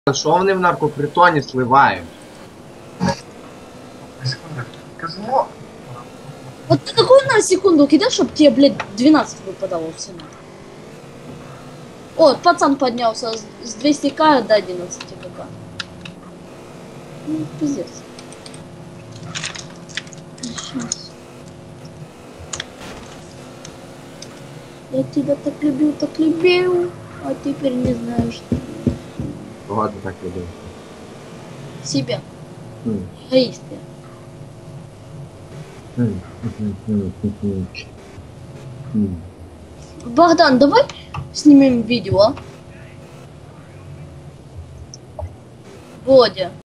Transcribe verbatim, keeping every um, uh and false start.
Що вони в наркопритоні сливають? Казно. Вот ты такой на секунду кидай, чтоб тебе, блядь, двенадцать выпадало всему. О, пацан поднялся с с двухсот ка до одиннадцати ка. Ну, пиздец. Сейчас. Я тебя так любил, так любил, а теперь не знаю, что. Кого ти так любив? Себя. Хм. Эгоист я. Хм. Хм. Хм. Хм. Хм. Богдан, давай снимем видео. Бодя.